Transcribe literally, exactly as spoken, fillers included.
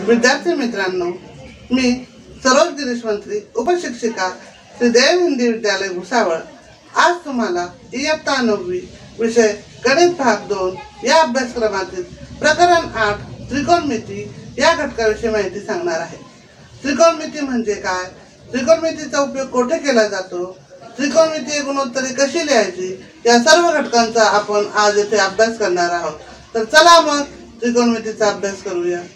विद्यार्थी मित्रांनो, मी सरोज गिरीश मंत्री उपशिक्षिका श्री देव हिंदी विद्यालय भुसावळ आज तुम्हाला इयत्ता नववी विषय गणित भाग दोन या अभ्यासक्रमातील प्रकरण आठ त्रिकोणमिती या घटकाविषयी माहिती सांगणार आहे। त्रिकोणमिती म्हणजे काय, त्रिकोणमितीचा उपयोग कुठे केला जातो, त्रिकोणमितीय गुणोत्तरे कशी लिहायची या सर्व घटकांचा आपण आज येथे अभ्यास करणार आहोत। तर चला मग त्रिकोणमितीचा अभ्यास करूया।